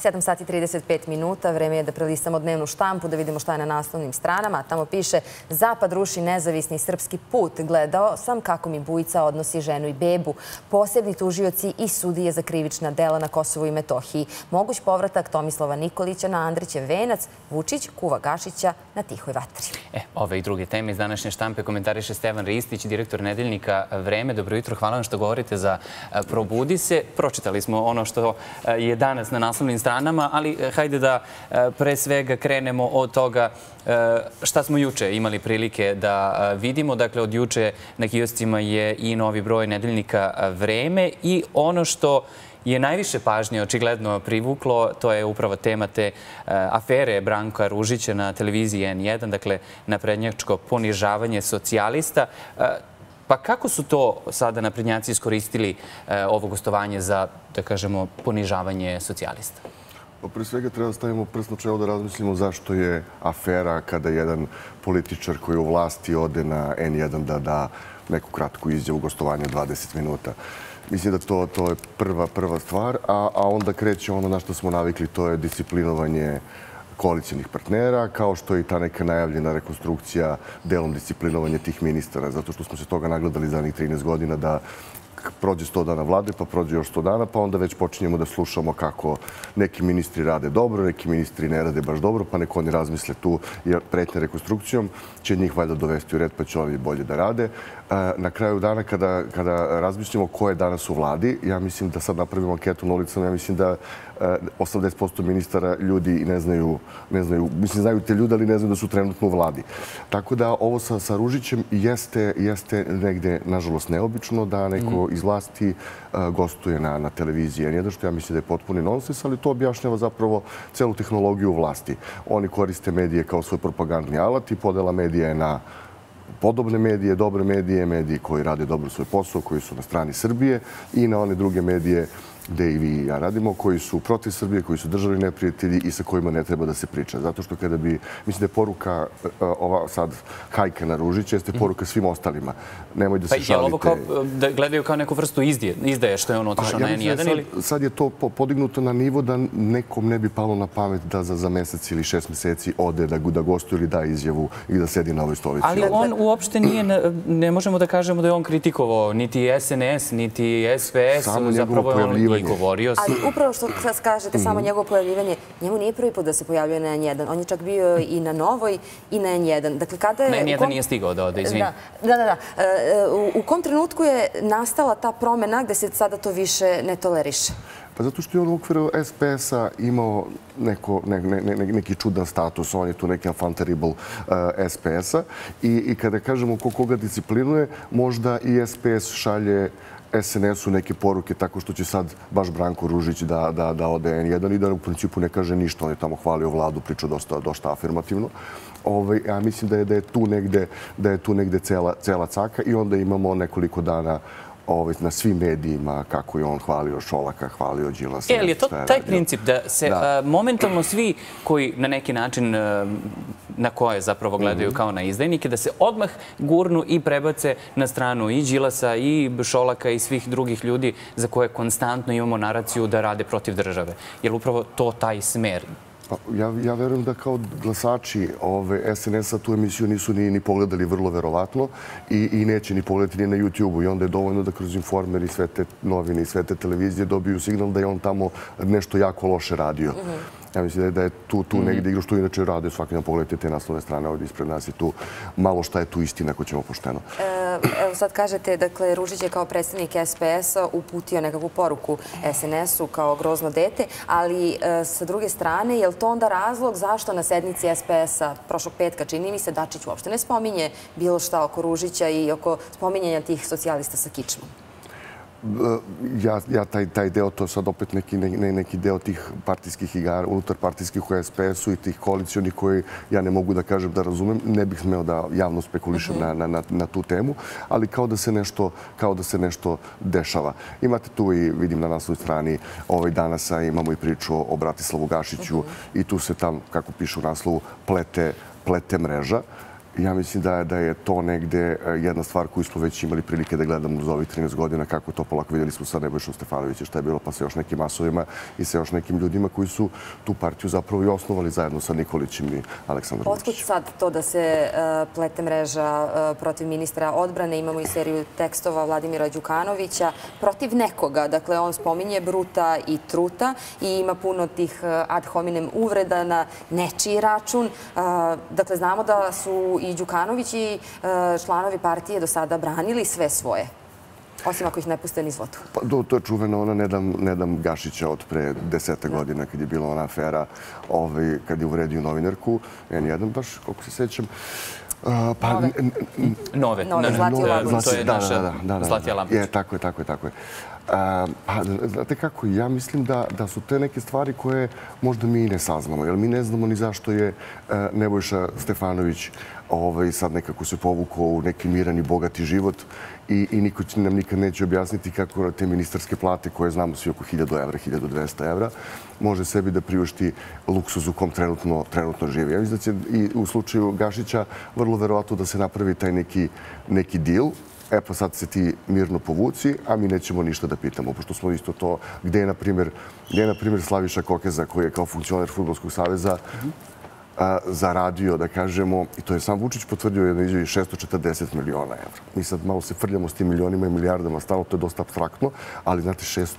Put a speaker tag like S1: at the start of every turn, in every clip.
S1: 7 sati i 35 minuta. Vreme je da prelistamo dnevnu štampu, da vidimo šta je na naslovnim stranama. Tamo piše: Zapad ruši nezavisni srpski put. Gledao sam kako mi Bujica odnosi ženu i bebu. Posebni tužioci i sudije za krivična dela na Kosovu i Metohiji. Moguć povratak Tomislava Nikolića na Andrićev venac. Vučić kuva Gašića na tihoj vatri.
S2: Ove i druge teme iz današnje štampe komentariše Stevan Ristić, direktor nedeljnika Vreme. Dobro jutro, hvala vam što govorite za Probudi se. Pročitali smo ono što je danas na naslovnim stranama, ali hajde da pre svega krenemo od toga šta smo juče imali prilike da vidimo. Dakle, od juče na kioscima je i novi broj nedeljnika Vreme i ono što je najviše pažnje očigledno privuklo, to je upravo tema te afere Branka Ružića na televiziji N1, dakle naprednjačko ponižavanje socijalista. Pa kako su to sada naprednjaci iskoristili ovo gostovanje za, da kažemo, ponižavanje socijalista?
S3: Pre svega treba da stavimo prst na čelo da razmislimo zašto je afera kada jedan političar koji je u vlasti ode na N1 da da neku kratku izjavu gostovanja 20 minuta. Mislim da to je prva stvar, a onda kreće ono na što smo navikli, to je disciplinovanje koalicijnih partnera, kao što je i ta neka najavljena rekonstrukcija, delom disciplinovanje tih ministara, zato što smo se toga nagledali zadnjih 13 godina da prođe 100 dana vlade, pa prođe još 100 dana, pa onda već počinjemo da slušamo kako neki ministri rade dobro, neki ministri ne rade baš dobro, pa neko oni razmisle tu, jer pretnje rekonstrukcijom će njih valjda dovesti u red, pa će oni bolje da rade. Na kraju dana, kada razmišljamo ko je danas u vladi, ja mislim da sad napravimo anketu na ulicama, ja mislim da 80% ministara ljudi ne znaju, mislim znaju te ljude, ali ne znaju da su trenutno u vladi. Tako da ovo sa Ružićem jeste negde, nažalost, neobično da neko iz vlasti gostuje na televiziji N1, što ja mislim da je potpuni nonsens, ali to objašnjava zapravo celu tehnologiju vlasti. Oni koriste medije kao svoj propagandni alat i podela medija je na podobne medije, dobre medije, mediji koji rade dobro svoj posao, koji su na strani Srbije i na one druge medije gde i vi i ja radimo, koji su protiv Srbije, koji su državni neprijatelji i sa kojima ne treba da se priča. Zato što kada bi, mislim da je poruka ova sad hajka na Ružića, jeste poruka svim ostalima. Nemoj da se šalite. Pa je li ovo
S2: kao da gledaju kao neku vrstu izdaje što je on otišao na N1 ili?
S3: Sad je to podignuto na nivo da nekom ne bi palo na pamet da za mesec ili 6 meseci ode da gostuje ili da izjavu i da sedi na ovoj stolici.
S2: Ali on uopšte nije, ne možemo da kažemo da je on kritikovao niti SNS, niti SPS, zapravo je on i govorio.
S1: Ali upravo što sad kažete, samo njegovo pojavljivanje, njemu nije prvi put da se pojavljuje na N1. On je čak bio i na Novoj i na N1. Dakle, kada je...
S2: Na N1 nije stigao da ode, izvini.
S1: Da. U kom trenutku je nastala ta promena gde se sada to više ne toleriše?
S3: Pa zato što je on u okviru SPS-a imao neki čudan status, on je tu neki enfant terrible SPS-a i kada kažemo koga disciplinuje, možda i SPS šalje SNS-u neke poruke tako što će sad baš Branko Ružić da ode N1 i da u principu ne kaže ništa. On je tamo hvalio vladu, pričao dosta afirmativno. Ja mislim da je tu negde cela caka i onda imamo nekoliko dana na svim medijima kako je on hvalio Šolaka, hvalio Đilasa.
S2: Ali je to taj princip da se momentalno svi koji na neki način na koje zapravo gledaju kao na izdajnike, da se odmah gurnu i prebace na stranu i Đilasa i Šolaka i svih drugih ljudi za koje konstantno imamo naraciju da rade protiv države. Je li upravo to taj smer?
S3: Ja verujem da kao glasači SNS-a tu emisiju nisu ni pogledali vrlo verovatno i neće ni pogledati ni na YouTube-u i onda je dovoljno da kroz Informer i sve te novine i sve te televizije dobiju signal da je on tamo nešto jako loše radio. Ja mislim da je tu negdje igra što inače rade. Svaki dan pogledajte te naslovne strane ovdje ispred nas i tu malo šta je tu istina ako ćemo pošteno.
S1: Evo sad kažete, dakle, Ružić je kao predstavnik SPS-a uputio nekakvu poruku SNS-u kao grozno dete, ali sa druge strane, je li to onda razlog zašto na sednici SPS-a prošlog petka, čini mi se, Dačić uopšte ne spominje bilo šta oko Ružića i oko spominjanja tih socijalista sa kičmom?
S3: Ja taj deo, to je sad opet neki deo tih partijskih igara, unutar partijskih u SPS-u i tih koalicijonih koji ja ne mogu da kažem da razumem. Ne bih smeo da javno spekulišem na tu temu, ali kao da se nešto dešava. Imate tu i, vidim na naslovnoj strani, danas imamo i priču o Bratislavu Gašiću i tu se tam, kako piše u naslovu, plete mreža. Ja mislim da je to negde jedna stvar koju smo već imali prilike da gledamo uz ovih 13 godina, kako to polako vidjeli smo sa Nebojšom Stefanovićem, šta je bilo, pa sa još nekim masovima i sa još nekim ljudima koji su tu partiju zapravo i osnovali zajedno sa Nikolićem i Aleksandrom Vučićem.
S1: Otkud sad to da se plete mreža protiv ministra odbrane? Imamo i seriju tekstova Vladimira Đukanovića protiv nekoga. Dakle, on spominje Bruta i Truta i ima puno tih ad hominem uvreda na nečiji račun. Dakle, znamo da su i Đukanović i članovi partije do sada branili sve svoje, osim ako ih ne puste niz vodu.
S3: Pa to je čuveno ona Nedam Gašića od pre 10 godina, kad je bila ona afera, kad je uvredio novinarku, N1, baš koliko se sećam.
S2: Nove,
S1: Zlatija Labović.
S2: To je naša Zlatija Labović.
S3: Tako je. Znate kako, ja mislim da su te neke stvari koje možda mi i ne saznamo, jer mi ne znamo ni zašto je Nebojša Stefanović sad nekako se povukao u neki miran i bogati život i niko nam nikad neće objasniti kako te ministarske plate, koje znamo svi oko 1000 evra, 1200 evra, može sebi da priušti luksuz u kom trenutno živi. Ja mislim da će i u slučaju Gašića vrlo verovatno da se napravi taj neki deal. E pa sad se ti mirno povuci, a mi nećemo ništa da pitamo, pošto smo isto to gde je, na primjer, Slaviša Kokeza, koji je kao funkcioner Fudbalskog saveza zaradio, da kažemo, i to je sam Vučić potvrdio, jedno izjavi 640 miliona evra. Mi sad malo se frljamo s tim milionima i milijardama, stalno to je dosta abstraktno, ali znate,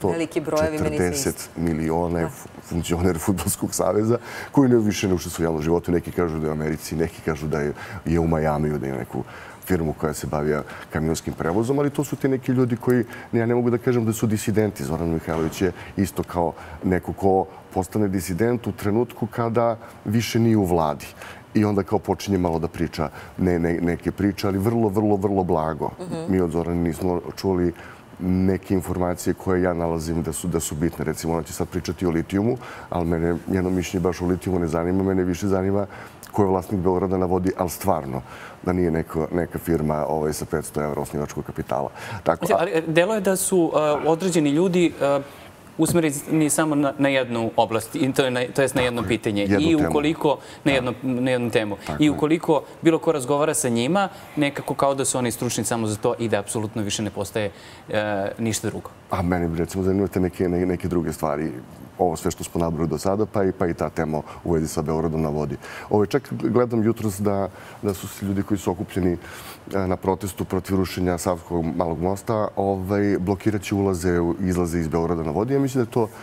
S3: 640 miliona je funkcioner Fudbalskog saveza, koji više ne učestvuju u javnom životu. Neki kažu da je u Americi, neki kažu da je u Majamiju, da je neku firmu koja se bavija kamionskim prevozom, ali to su ti neki ljudi koji, ja ne mogu da kažem da su disidenti. Zoran Mihajlović je isto kao neko ko postane disident u trenutku kada više nije u vladi. I onda kao počinje malo da priča neke priče, ali vrlo blago. Mi od Zorana nismo čuli neke informacije koje ja nalazim da su bitne. Recimo, ona će sad pričati o litijumu, ali mene njeno mišljenje baš o litijumu ne zanima. Mene više zanima ko je vlasnik Beograda na vodi, ali stvarno, da nije neka firma sa 500 evra osnivačkog kapitala.
S2: Ali delo je da su određeni ljudi usmereni samo na jednu oblast, to jest na jedno pitanje. I ukoliko, na jednu temu. I ukoliko bilo ko razgovara sa njima, nekako kao da su oni stručni samo za to i da apsolutno više ne postaje ništa drugo.
S3: A meni bi recimo zanimate neke druge stvari. Ovo sve što smo nabrali do sada, pa i ta tema u vezi sa Beogradom na vodi. Čak gledam jutros da su se ljudi koji su okupljeni na protestu protiv rušenja Savskog malog mosta blokiraće ulaze i izlaze iz Beograda na vodi. Ja mislim da je to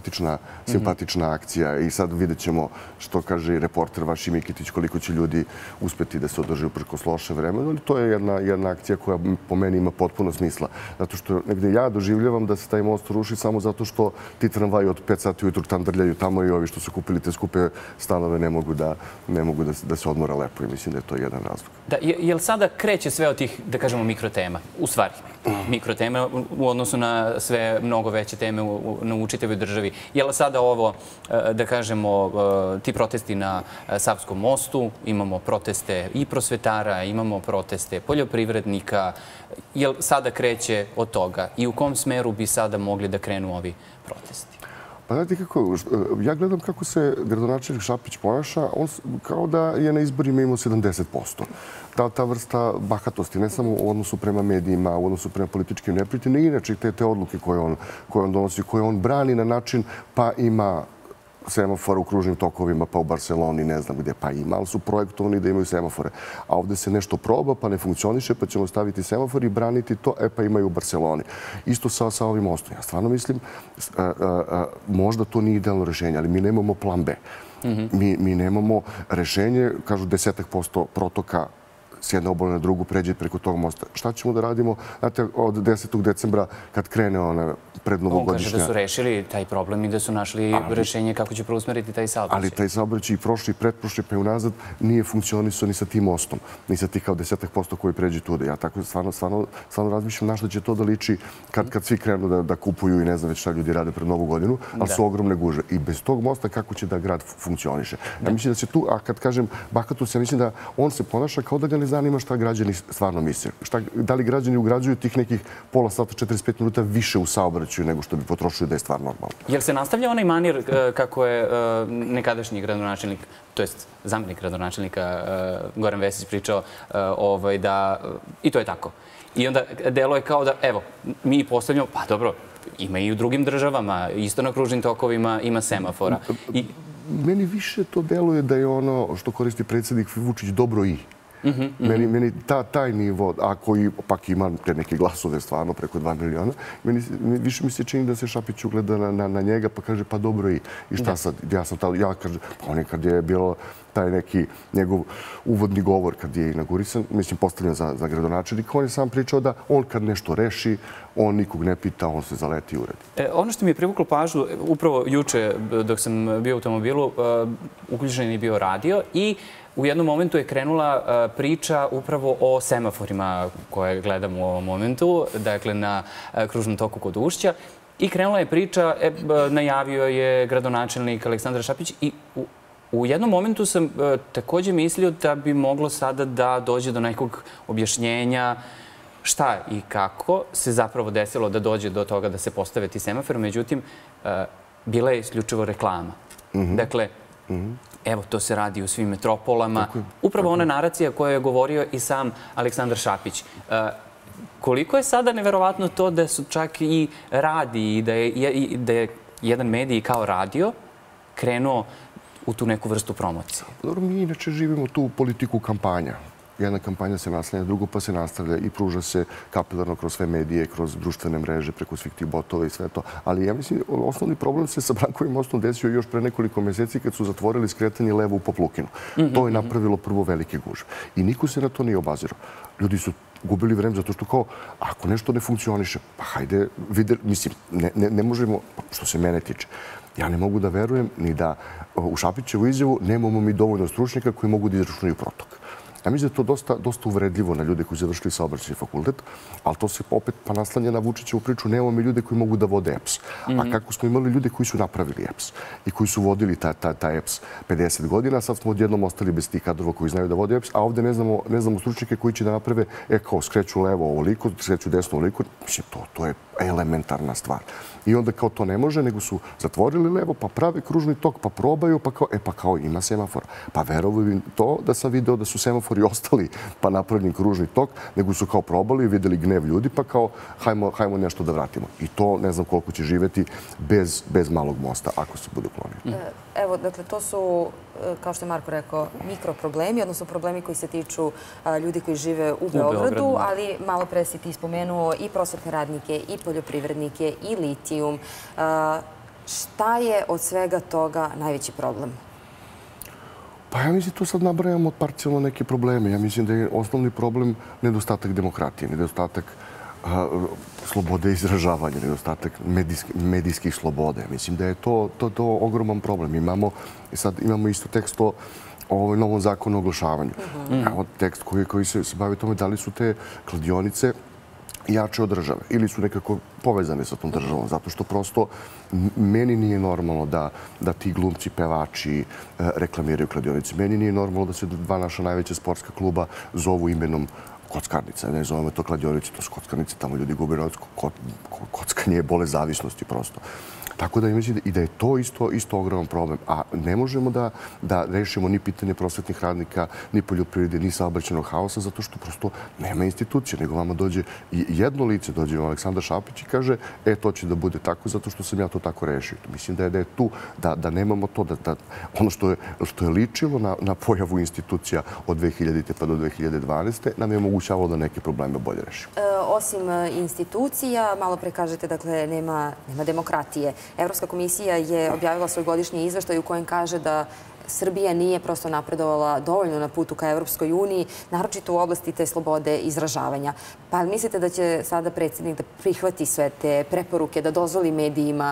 S3: simpatična akcija i sad vidjet ćemo što kaže i reporter Vaši Mikitić, koliko će ljudi uspeti da se održe uprkos loše vremena, ali to je jedna akcija koja po meni ima potpuno smisla. Zato što negde ja doživljavam da se taj most ruši samo zato što ti tramvaji od 5 sati ujutru tandrljaju tamo i ovi što su kupili te skupe stanove ne mogu da se odmora lepo i mislim da je to jedan razlog.
S2: Je li sada kreće sve od tih, da kažemo, mikrotema? U stvari, mikroteme u odnosu na sve mnogo veće teme na učitavoj državi. Je li sada ovo, da kažemo, ti protesti na Savskom mostu, imamo proteste i prosvetara, imamo proteste poljoprivrednika, je li sada kreće od toga i u kom smeru bi sada mogli da krenu ovi protesti?
S3: Pa znate kako, ja gledam kako se gradonačelnik Šapić ponaša, on kao da je na izborima imao 70%. Ta vrsta bahatosti, ne samo u odnosu prema medijima, u odnosu prema političkim neprijateljima, inače te odluke koje on donosi, koje on brani na način pa ima semafore u kružnim tokovima, pa u Barceloni, ne znam gde, pa ima, ali su projektovani da imaju semafore. A ovde se nešto proba, pa ne funkcioniše, pa ćemo staviti semafor i braniti to, pa imaju u Barceloni. Isto sa ovim mostom. Ja stvarno mislim, možda to nije idealno rešenje, ali mi nemamo plan B. Mi nemamo rešenje, kažu 10% protoka s jedne obale na drugu pređe preko tog mosta. Šta ćemo da radimo? Znate, od 10. decembra kad krene ona prednovogodišnja...
S2: On kaže da su rešili taj problem i da su našli rešenje kako će preusmeriti taj saobraćaj.
S3: Ali taj saobraćaj i prošli, i pretprošli, pa i unazad nije funkcionisao ni sa tim mostom. Ni sa tih kao 10% koji pređe tude. Ja tako stvarno razmišljam na što će to da liči kad svi krenu da kupuju i ne znam već šta ljudi rade pred Novu godinu, ali su ogromne gužve. I bez tog mosta kako će da grad funkcioniše? Ja mislim da se tu, a kad kažem bahatost, ja mislim da on se ponaša kao da ga ne zanima šta građani stvarno misle. Da li građani ugrađuju tih nekih pola sata, 45 minuta više u saobraćaju nego što bi potrošili da je stvar normalno.
S2: Jel se nastavlja onaj manir kako je nekadašnji gradonačelnik, to jest zamenik gradonačelnika Goran Vesić pričao da i to je tako. I onda delo je kao da, evo, mi postavljamo, pa dobro, ima i u drugim državama, isto na kružnim tokovima ima semafora.
S3: Meni više to deluje da je ono što koristi predsjednik Vučić dobro i. Meni taj nivo, ako i pak ima te neke glasove stvarno preko 2 miliona, više mi se čini da se Šapić ugleda na njega pa kaže pa dobro i šta sad? Ja kažem, pa on je kad je bilo taj neki njegov uvodni govor kad je inaugurisan, mislim postavljen za gradonačelnika, on je sam pričao da on kad nešto reši, on nikog ne pita, on se zaleti u uredi.
S2: Ono što mi je privuklo pažnju, upravo juče dok sam bio u automobilu, uključen je bio radio i u jednom momentu je krenula priča upravo o semaforima koje gledamo u ovom momentu, dakle na kružnom toku kod Ušća. I krenula je priča, najavio je gradonačelnik Aleksandar Šapić i u jednom momentu sam također mislio da bi moglo sada da dođe do nekog objašnjenja šta i kako se zapravo desilo da dođe do toga da se postave ti semafori. Međutim, bila je isključivo reklama. Dakle, evo, to se radi u svim metropolama. Upravo ona naracija koju je govorio i sam Aleksandar Šapić. Koliko je sada neverovatno to da su čak i radi i da je jedan medij kao radio krenuo u tu neku vrstu promocije?
S3: Dobro, mi inače živimo tu politiku kampanja. Jedna kampanja se naslanja, drugo pa se nastavlja i pruža se kapilarno kroz sve medije, kroz društvene mreže, preko svih tih botova i sve to. Ali ja mislim, osnovni problem se sa Brankovim mostom desio još pre nekoliko meseci kad su zatvorili skretanje levo u Poplukinu. To je napravilo prvo velike gužve. I niko se na to nije obazirao. Ljudi su gubili vreme zato što kao, ako nešto ne funkcioniše, pa hajde, mislim, ne možemo, što se mene tiče, ja ne mogu da verujem ni da u Šapićevu izjavu nemamo mi dovoljno stručnjaka koji mogu da izračunaju protok. Ja mislim da je to dosta uvredljivo na ljude koji su završili saobraćajni fakultet, ali to se opet pa naslanja na Vučićevu priču. Nemamo mi ljude koji mogu da vode EPS. A kako smo imali ljude koji su napravili EPS i koji su vodili taj EPS 50 godina, sad smo odjednom ostali bez tih kadrova koji znaju da vode EPS, a ovde ne znamo stručnjake koji će da naprave, kao skreću levo ovoliko, skreću desno ovoliko. Mislim, to je elementarna stvar. I onda kao to ne može, nego su zatvorili levo, pa prave kružni tok, pa probaju, pa kao ima semafora. Pa verujem to da sam video da su semafori ostali pa napravljen kružni tok, nego su kao probali, videli gnev ljudi, pa kao hajmo nešto da vratimo. I to ne znam koliko će živeti bez malog mosta, ako se bude uklonio.
S1: Evo, dakle, to su, kao što je Marko rekao, mikroproblemi, odnosno problemi koji se tiču ljudi koji žive u Beogradu, ali malo pre si ti spomenuo i prosvetne radnike, i poljoprivrednike, i litijum. Šta je od svega toga najveći problem?
S3: Pa ja mislim, to sad nabrajamo parcijalno neke probleme. Ja mislim da je osnovni problem nedostatak demokratije, nedostatak slobode izražavanja, nedostatak medijskih sloboda. Mislim da je to ogroman problem. Imamo isto tekst o novom zakonu o oglašavanju. Tekst koji se bavi tome da li su te kladionice jače od države ili su nekako povezane sa tom državom, zato što prosto meni nije normalno da ti glumci, pevači reklamiraju kladionice. Meni nije normalno da se dva naša najveća sportska kluba zovu imenom kockarnica. Ne zovemo to kladionice, to su kockarnice, tamo ljudi gube novac. Kockanje je bolest zavisnosti prosto. Tako da mislim i da je to isto ogroman problem. A ne možemo da rešimo ni pitanje prosvetnih radnika, ni poljoprivrede, ni saobraćajnog haosa, zato što prosto nema institucije, nego vama dođe jedno lice, dođe vam Aleksandar Šapić i kaže to će da bude tako zato što sam ja to tako rešio. Mislim da je tu, da nemamo to, da ono što je ličilo na pojavu institucija od 2000. pa do 2012. nam je omogućavalo da neke probleme bolje rešimo.
S1: Osim institucija, malo pre kažete, dakle, nema demokratije. Evropska komisija je objavila svoj godišnji izveštaj u kojem kaže da Srbija nije prosto napredovala dovoljno na putu ka Evropskoj uniji, naročito u oblasti te slobode izražavanja. Pa mislite da će sada predsjednik da prihvati sve te preporuke, da dozvoli medijima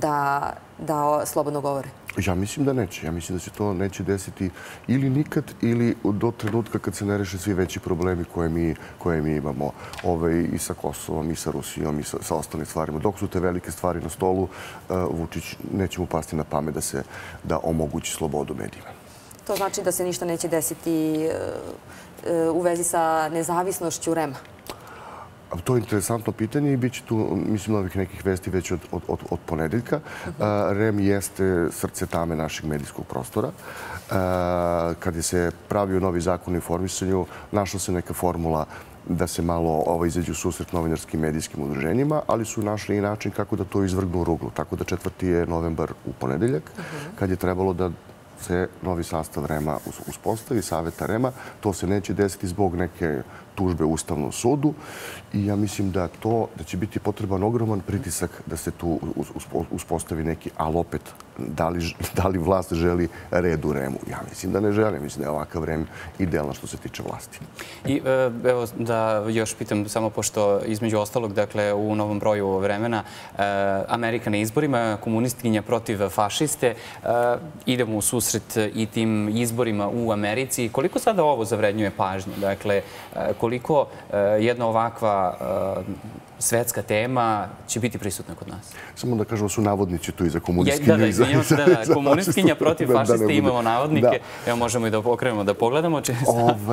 S1: da slobodno govore?
S3: Ja mislim da neće. Ja mislim da se to neće desiti ili nikad ili do trenutka kad se ne reše svi veći problemi koje mi imamo i sa Kosovom, i sa Rusijom, i sa ostalim stvarima. Dok su te velike stvari na stolu, Vučić neće mu pasti na pamet da omogući slobodu medijima.
S1: To znači da se ništa neće desiti u vezi sa nezavisnošću REM-a?
S3: To je interesantno pitanje i bit će tu, mislim, novih nekih vesti već od ponedeljka. REM jeste srce tame našeg medijskog prostora. Kad je se pravio novi zakon o informisanju, našla se neka formula da se malo izađe u susret novinarskim medijskim udruženjima, ali su našli i način kako da to izvrgnu u ruglu. Tako da 4. je novembar u ponedeljak, kad je trebalo da se novi sastav REM-a uspostavi, saveta REM-a. To se neće desiti zbog neke tužbe u Ustavnom sudu i ja mislim da će biti potreban ogroman pritisak da se tu uspostavi neki, ali opet, da li vlast želi red u REM-u? Ja mislim da ne žele. Mislim da je ovakav REM idealan što se tiče vlasti.
S2: I evo da još pitam samo, pošto između ostalog, dakle, u novom broju vremena Amerika na izborima, komunistkinja protiv fašiste, idemo u susret i tim izborima u Americi. Koliko sada ovo zavrednjuje pažnje? Dakle, koliko jedna ovakva svetska tema će biti prisutna kod nas?
S3: Samo da kažemo, su navodnici tu i za komunistkinju.
S2: Da, komunistkinja protiv fašiste, imamo navodnike. Evo, možemo i da okrenemo da pogledamo, čisto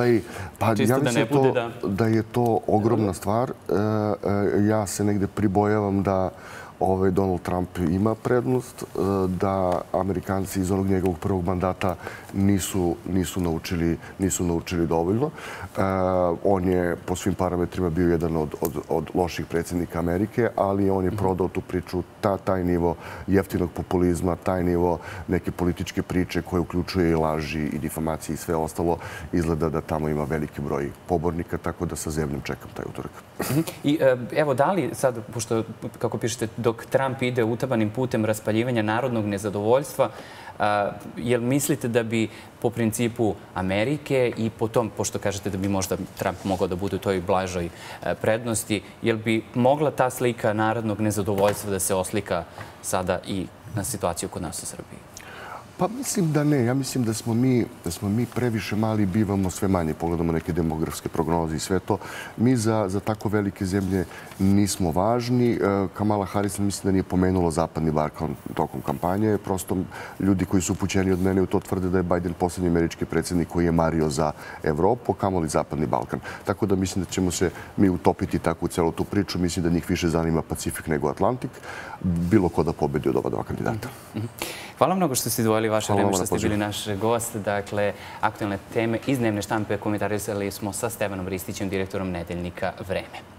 S2: da ne bude da...
S3: Da je to ogromna stvar. Ja se negde pribojavam da Donald Trump ima prednost, da Amerikanci iz onog njegovog prvog mandata nisu naučili dovoljno. On je po svim parametrima bio jedan od loših predsjednika Amerike, ali on je prodao tu priču, taj nivo jeftinog populizma, taj nivo neke političke priče koje uključuje i laži i difamacije i sve ostalo. Izgleda da tamo ima veliki broj pobornika, tako da sa zebnjem čekam taj utorak.
S2: I evo, da li sad, pošto, kako pišete, dok Trump ide utabanim putem raspaljivanja narodnog nezadovoljstva, jel mislite da bi po principu Amerike i po tom, pošto kažete da bi možda Trump mogao da bude u toj blažoj prednosti, jel bi mogla ta slika narodnog nezadovoljstva da se oslika sada i na situaciju kod nas u Srbiji?
S3: Pa mislim da ne. Ja mislim da smo mi previše mali i bivamo sve manje. Pogledamo neke demografske prognoze i sve to. Mi za tako velike zemlje nismo važni. Kamala Harris mislim da nije pomenula Zapadni Balkan tokom kampanje. Prosto ljudi koji su upućeni od mene u to tvrde da je Biden poslednji američki predsjednik koji je mario za Evropu, kamoli Zapadni Balkan. Tako da mislim da ćemo se mi utopiti tako u celu tu priču. Mislim da njih više zanima Pacifik nego Atlantik. Bilo ko da pobedi od ova dva kandidata.
S2: Hvala mnogo što ste izdvojili vaše vreme, što ste bili naš gost. Dakle, aktualne teme iz dnevne štampe komentarisali smo sa Stevanom Ristićem, direktorom nedeljnika Vreme.